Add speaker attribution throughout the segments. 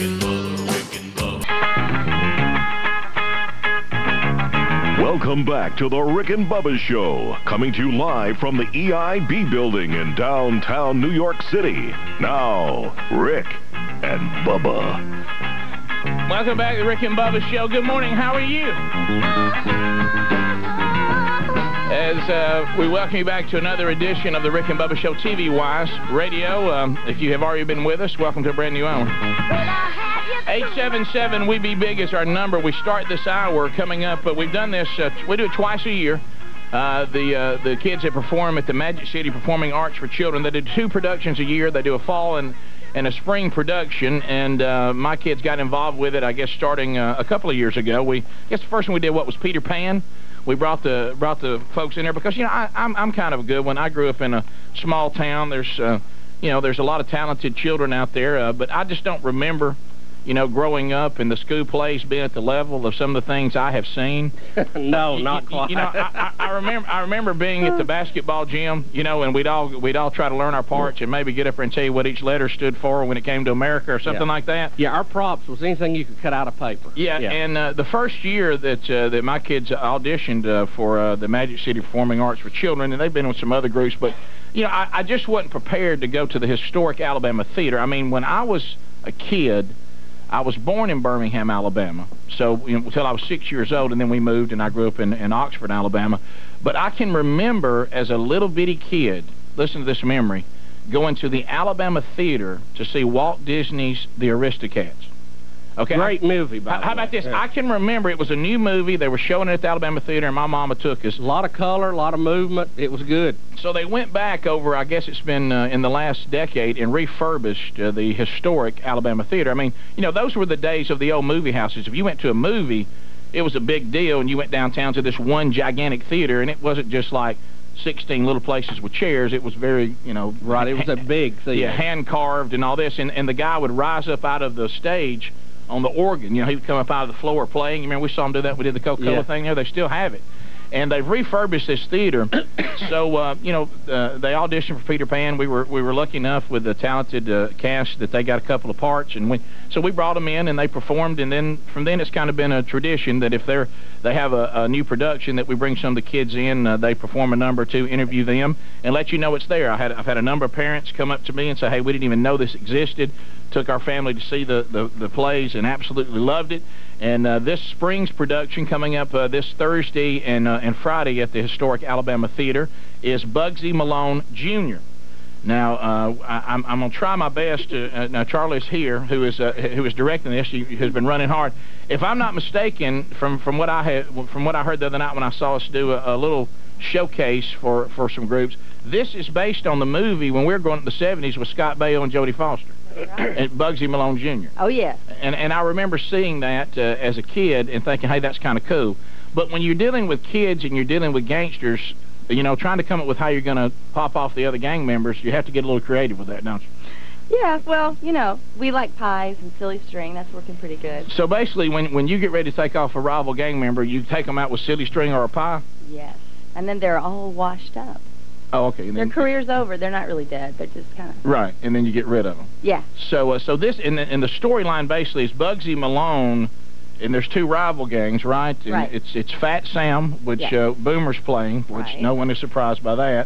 Speaker 1: Welcome back to the Rick and Bubba Show, coming to you live from the EIB building in downtown New York City. Now, Rick and Bubba.
Speaker 2: Welcome back to the Rick and Bubba Show. Good morning. How are you? As we welcome you back to another edition of the Rick and Bubba Show TV-wise radio. If you have already been with us, welcome to a brand new hour. 877-WE-BE-BIG is our number. We start this hour coming up, but we've done this, we do it twice a year. The kids that perform at the Magic City Performing Arts for Children, they do 2 productions a year. They do a fall and a spring production, and my kids got involved with it, I guess, starting a couple of years ago. I guess the first one we did, was Peter Pan. We brought the folks in there because, you know, I'm kind of a good one. I grew up in a small town. There's, you know, there's a lot of talented children out there, but I just don't remember, you know, growing up in the school plays being at the level of some of the things I have seen.
Speaker 3: No, not quite.
Speaker 2: You know, I remember being at the basketball gym, you know, and we'd all try to learn our parts and maybe get up there and tell you what each letter stood for when it came to America or something like that.
Speaker 3: Yeah, our props was anything you could cut out of paper.
Speaker 2: Yeah. And the first year that my kids auditioned for the Magic City Performing Arts for Children, and they've been with some other groups, but, you know, I just wasn't prepared to go to the historic Alabama Theater. I mean, when I was a kid, I was born in Birmingham, Alabama, so, you know, until I was 6 years old, and then we moved, and I grew up in Oxford, Alabama. But I can remember as a little bitty kid, listen to this memory, going to the Alabama Theater to see Walt Disney's The Aristocats. Okay,
Speaker 3: great movie, by the way.
Speaker 2: How about this? Yeah. I can remember it was a new movie. They were showing it at the Alabama Theater, and my mama took us.
Speaker 3: A lot of color, a lot of movement. It was good.
Speaker 2: So they went back over, I guess it's been in the last decade, and refurbished the historic Alabama Theater. I mean, you know, those were the days of the old movie houses. If you went to a movie, it was a big deal, and you went downtown to this one gigantic theater, and it wasn't just like 16 little places with chairs. It was very, you know...
Speaker 3: Right, it was a big theater.
Speaker 2: Yeah, hand-carved and all this, and the guy would rise up out of the stage on the organ. You know, he would come up out of the floor playing. You remember we saw him do that? We did the Coca-Cola thing there. They still have it. And they've refurbished this theater. So, you know, they auditioned for Peter Pan. We were lucky enough with the talented cast that they got a couple of parts. And so we brought them in, and they performed. And then from then it's kind of been a tradition that if they have a new production, that we bring some of the kids in, they perform a number or two, interview them, and let you know it's there. I've had a number of parents come up to me and say, hey, we didn't even know this existed. Took our family to see the plays and absolutely loved it. And this spring's production coming up this Thursday and Friday at the historic Alabama Theater is Bugsy Malone Jr. Now, I'm going to try my best. Now, Charlie's here, who is directing this, who's been running hard. If I'm not mistaken, from what I heard the other night when I saw us do a little showcase for some groups, this is based on the movie when we were growing up in the 70s with Scott Baio and Jodie Foster. Right. And Bugsy Malone Jr.
Speaker 4: Oh, yeah.
Speaker 2: And I remember seeing that as a kid and thinking, hey, that's kind of cool. But when you're dealing with kids and you're dealing with gangsters, you know, trying to come up with how you're going to pop off the other gang members, you have to get a little creative with that, don't you?
Speaker 4: Yeah, well, you know, we like pies and silly string. That's working pretty good.
Speaker 2: So basically, when you get ready to take off a rival gang member, you take them out with silly string or a pie?
Speaker 4: Yes. And then they're all washed up.
Speaker 2: Oh, okay.
Speaker 4: Their career's over. They're not really dead. They're just kind of...
Speaker 2: Right, and then you get rid of them.
Speaker 4: Yeah.
Speaker 2: So this, in the storyline, basically, is Bugsy Malone, and there's 2 rival gangs, right? And
Speaker 4: right.
Speaker 2: It's Fat Sam, which Boomer's playing, which no one is surprised by that.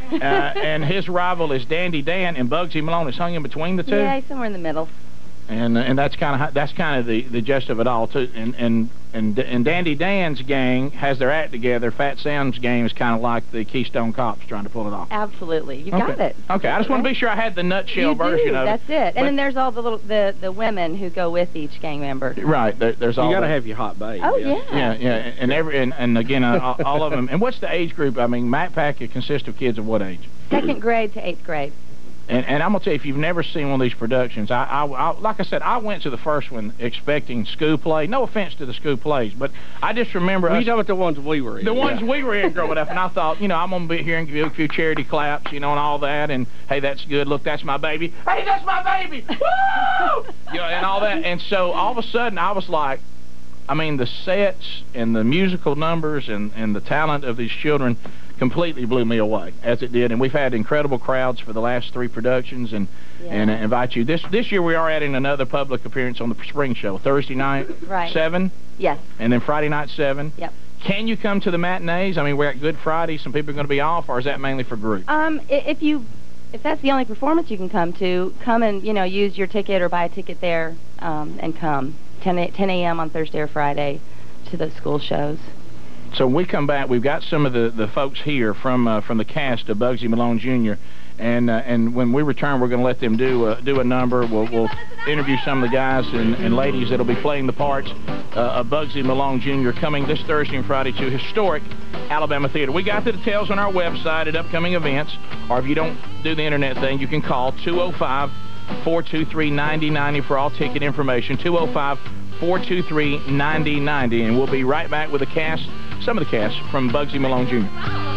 Speaker 2: And his rival is Dandy Dan, and Bugsy Malone is hung in between the 2?
Speaker 4: Yeah, he's somewhere in the middle.
Speaker 2: And that's kind of the gist of it all too. And Dandy Dan's gang has their act together. Fat Sam's gang is kind of like the Keystone Cops trying to pull it off.
Speaker 4: Absolutely, you got it.
Speaker 2: Okay, I just want to be sure I had the nutshell version of it.
Speaker 4: That's it. And then there's all the women who go with each gang member.
Speaker 2: Right. There's all.
Speaker 3: You got to have your hot babe.
Speaker 4: Oh yeah.
Speaker 2: Yeah. And again all of them. And what's the age group? I mean, Matt Pack, it consists of kids of what age?
Speaker 4: 2nd grade to 8th grade.
Speaker 2: And I'm going to tell you, if you've never seen one of these productions, I like I said, I went to the first one expecting school play. No offense to the school plays, but I just remember...
Speaker 3: You know what the ones we were in.
Speaker 2: The ones we were in growing up, and I thought, you know, I'm going to be here and give you a few charity claps, you know, and all that, and, hey, that's good, look, that's my baby. Hey, that's my baby! Woo! You know, and all that. And so, all of a sudden, I was like, I mean, the sets and the musical numbers and the talent of these children completely blew me away, as it did. And we've had incredible crowds for the last 3 productions, and invite you. This year we are adding another public appearance on the spring show, Thursday night, 7?
Speaker 4: Yes.
Speaker 2: And then Friday night, 7?
Speaker 4: Yep.
Speaker 2: Can you come to the matinees? I mean, we're at Good Friday. Some people are going to be off, or is that mainly for group?
Speaker 4: If that's the only performance you can come and, use your ticket or buy a ticket there and come. 10 a.m. on Thursday or Friday to those school shows.
Speaker 2: So when we come back, we've got some of the folks here from the cast of Bugsy Malone Jr., and when we return, we're going to let them do a number. We'll interview some of the guys and ladies that'll be playing the parts of Bugsy Malone Jr. coming this Thursday and Friday to historic Alabama Theater. We got the details on our website at upcoming events, or if you don't do the internet thing, you can call 205-423-9090 for all ticket information, 205-423-9090, and we'll be right back with some of the cast from Bugsy Malone Jr.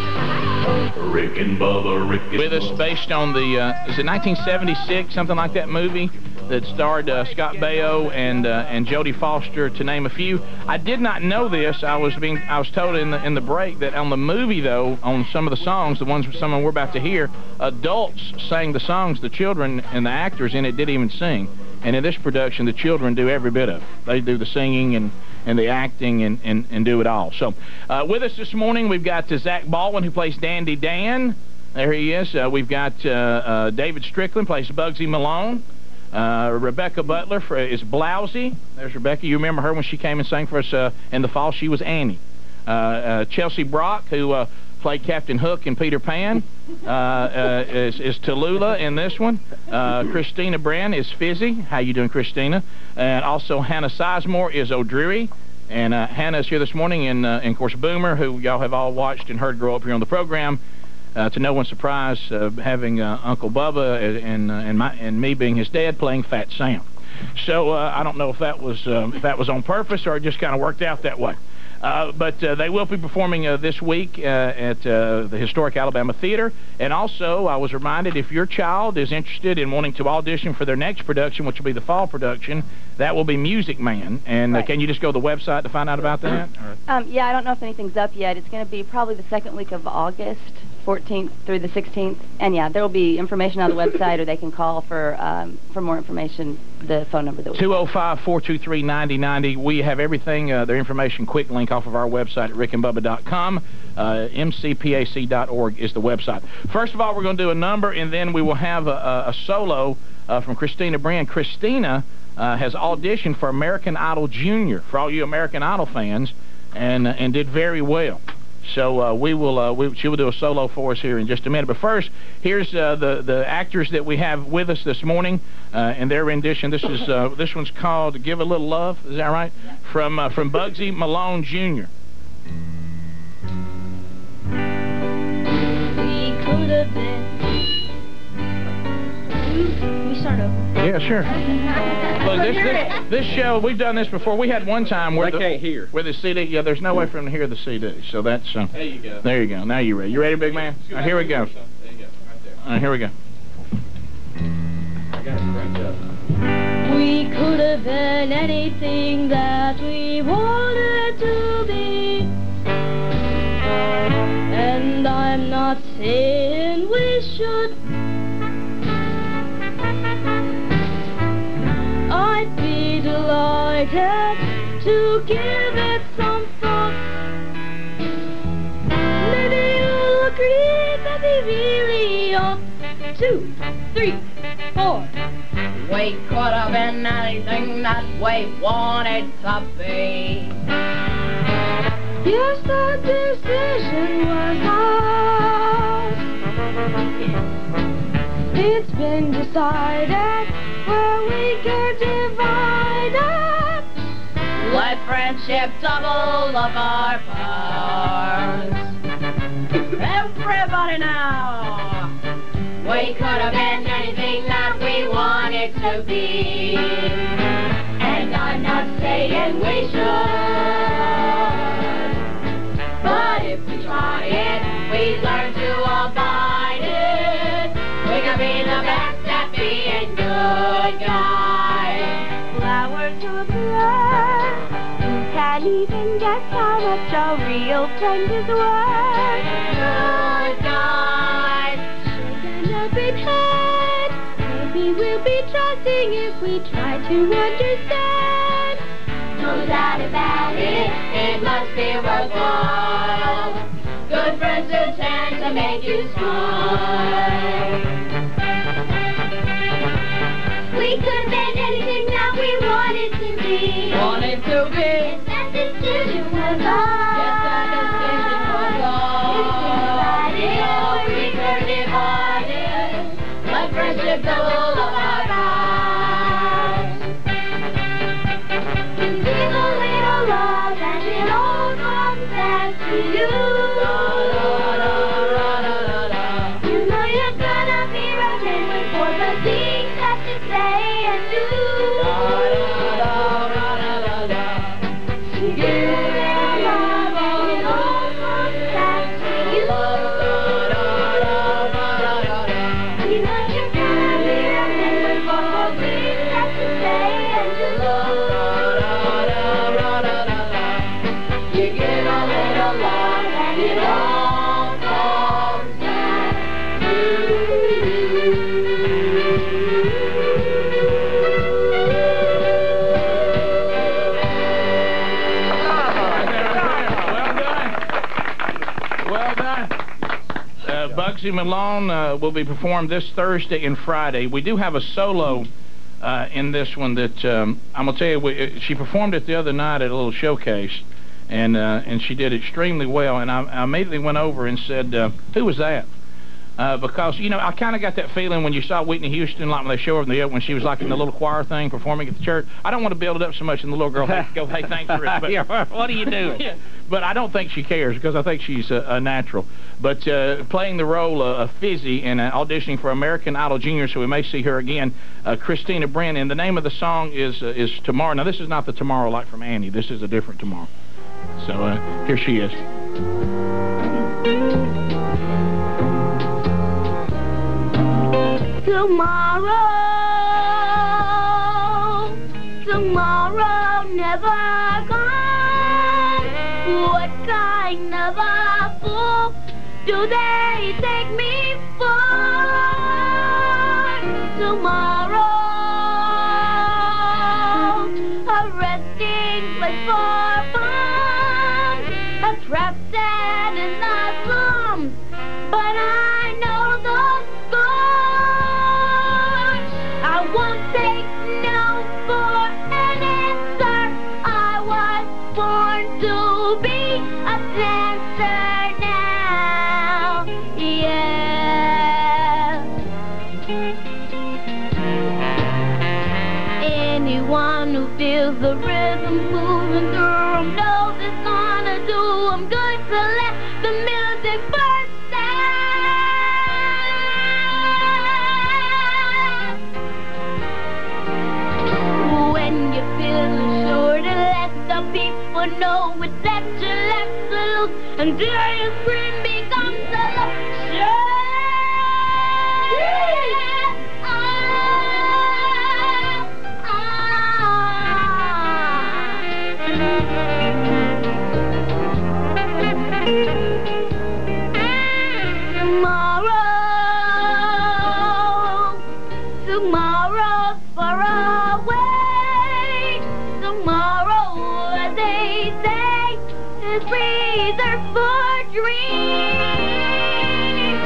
Speaker 1: Rick and Bubba, Rick and
Speaker 2: With us,
Speaker 1: Bubba.
Speaker 2: based on the, is it 1976, something like that movie that starred Scott Baio and Jodie Foster, to name a few. I did not know this. I was told in the break that on the movie, though, on some of the songs, the ones some we're about to hear, adults sang the songs. The children and the actors in it didn't even sing. And in this production, the children do every bit of it. They do the singing and the acting and do it all. So with us this morning, we've got Zach Baldwin, who plays Dandy Dan. There he is. We've got David Strickland, plays Bugsy Malone. Rebecca Butler is Blousy. There's Rebecca. You remember her when she came and sang for us in the fall. She was Annie. Chelsea Brock, who played Captain Hook in Peter Pan, is Tallulah in this one. Christina Brand is Fizzy. How you doing, Christina? And also Hannah Sizemore is O'Dreary. And Hannah's here this morning, and of course Boomer, who y'all have all watched and heard grow up here on the program. To no one's surprise, having Uncle Bubba and me being his dad, playing Fat Sam. So I don't know if that was on purpose or it just kind of worked out that way. But they will be performing this week at the Historic Alabama Theater. And also, I was reminded, if your child is interested in wanting to audition for their next production, which will be the fall production, that will be Music Man. And can you just go to the website to find out about that?
Speaker 4: Yeah, I don't know if anything's up yet. It's going to be probably the second week of August, 14th through the 16th. And yeah, there will be information on the website, or they can call for more information, the phone number that we
Speaker 2: 205-423-9090. We have everything, their information, quick link off of our website at rickandbubba.com. mcpac.org is the website. First of all, we're going to do a number, and then we will have a solo from Christina Brand. Christina has auditioned for American Idol Junior, for all you American Idol fans, and did very well. So she will do a solo for us here in just a minute. But first, here's the actors that we have with us this morning and their rendition. This one's called "Give a Little Love." Is that right? Yeah. From Bugsy Malone Jr.
Speaker 5: We could have been. Can we start over?
Speaker 2: Yeah, sure. Look, this show, we've done this before. We had one time where
Speaker 3: they can't hear.
Speaker 2: Where the CD, yeah, there's no way for them to hear the CD. So that's
Speaker 3: there you go.
Speaker 2: There you go. Now you're ready. You ready, big man? Here we go.
Speaker 3: There you go. Right there.
Speaker 2: Here we go.
Speaker 3: I got it cranked up.
Speaker 5: We could have been anything that we wanted to be. And I'm not saying we should. I'd be delighted to give it some thought. Maybe you'll agree that we really ought. 2, 3, 4. We could have been anything that we wanted to be. Yes, the decision was ours. It's been decided where we get divided. Let friendship double up our parts. Everybody now. We could have been anything that we wanted to be. And I'm not saying we should. But if we try it, we learn to abide it. We can be the best at being good guys. Flower to a bird, who can even guess how much a real friend is worth? we'll be trusting if we try to understand. No doubt about it, it must be worthwhile. Good friends who tend to make you smile. We could have been anything that we wanted to be.
Speaker 6: Wanted to be.
Speaker 5: If that decision was ours.
Speaker 6: Yes, that decision was ours.
Speaker 5: We were divided, but friendship full of our vows. To give a little love and it all comes back to you. You know you're gonna be remembered for the things that you say and do. You give a little love and it all comes back to you. You know you're gonna be remembered for the things that you say and do. You give a little love and it all comes back to
Speaker 2: Well done. Bugsy Malone will be performed this Thursday and Friday. We do have a solo in this one that I'm going to tell you, she performed it the other night at a little showcase, and she did extremely well. And I immediately went over and said, who was that? Because, you know, I kind of got that feeling when you saw Whitney Houston, like when they show her in the when she was like in the little choir thing performing at the church. I don't want to build it up so much and the little girl go, hey, thanks for it. But, yeah, what are you doing? Yeah. But I don't think she cares because I think she's a natural. But playing the role of Fizzy and auditioning for American Idol Junior, so we may see her again, Christina Brand. And the name of the song is Tomorrow. Now, this is not the Tomorrow like from Annie. This is a different Tomorrow. So here she is.
Speaker 5: Tomorrow never comes. What kind of a fool do they take me for? Tomorrow, a resting place for fun, a trap set in the slums, but I know the score. I won't take no for an answer. I was born to be a dancer now. Yeah. Anyone who feels the rhythm moving through them knows it's gonna do them good, so let the music burst out. When you feel sure to let the people know it's that you left to lose until your scream becomes a luxury. Tomorrow's far away. Tomorrow, as they say, is reserved for dreams.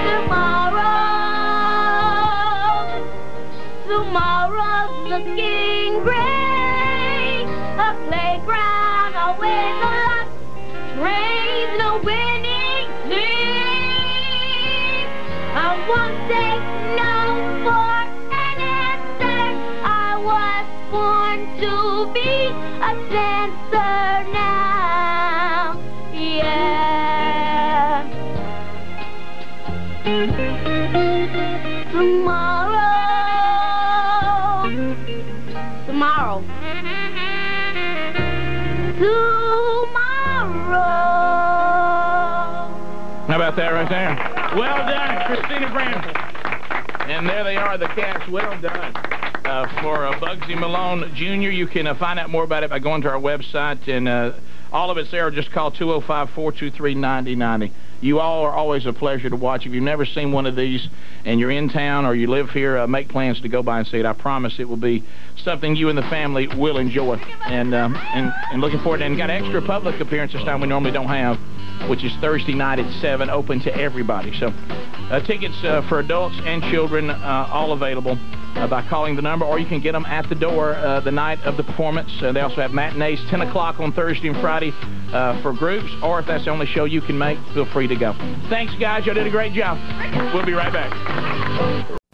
Speaker 5: Tomorrow's looking great. A playground, always a lot. Trains, no winning team. I won't take no for an answer. I was born to be a dancer now. Yeah. Tomorrow.
Speaker 2: How about that right there? Well done, Christina Brand. And there they are, the cats. Well done. For Bugsy Malone Jr., you can find out more about it by going to our website, and all of it's there. Just call 205-423-9090. You all are always a pleasure to watch. If you've never seen one of these and you're in town or you live here, make plans to go by and see it. I promise it will be something you and the family will enjoy. And looking forward to it. And got extra public appearance this time we normally don't have, which is Thursday night at 7, open to everybody. So tickets for adults and children all available by calling the number, or you can get them at the door the night of the performance. They also have matinees 10 o'clock on Thursday and Friday for groups, or if that's the only show you can make, feel free to go. Thanks, guys. Y'all did a great job. We'll be right back.